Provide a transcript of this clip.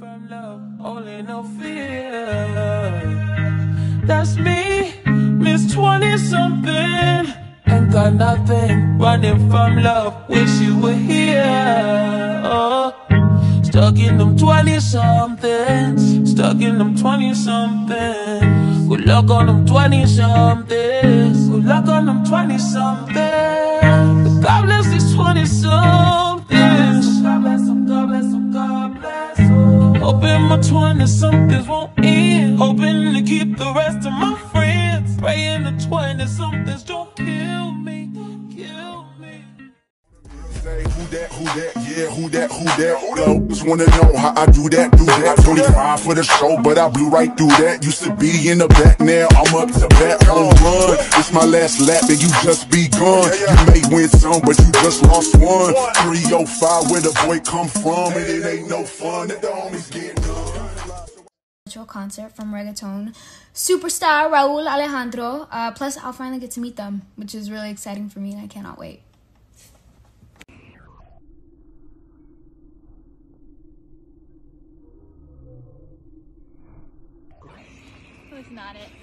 from love, only no fear. That's me, Miss 20-something. Ain't got nothing, running from love, wish you were here. Oh. Stuck in them 20-somethings, stuck in them 20-somethings. Good luck on them 20-somethings, good luck on them 20-somethings. God bless these 20-somethings. God bless them, God bless them, God bless them. Hoping my 20-somethings won't end, hoping to keep the rest of my friends. Praying the 20-somethings don't kill me, kill me. Say who that, yeah, who that, yo, just wanna know how I do that, 25 for the show, but I blew right through that. Used to be in the back, now I'm up to bat, home run. It's my last lap and you just begun. You may win some, but you just lost one. 305 where the boy come from, and it ain't no fun that the homies get done. Concert from reggaeton superstar Raul Alejandro. Plus, I'll finally get to meet them, which is really exciting for me, and I cannot wait. Was not it.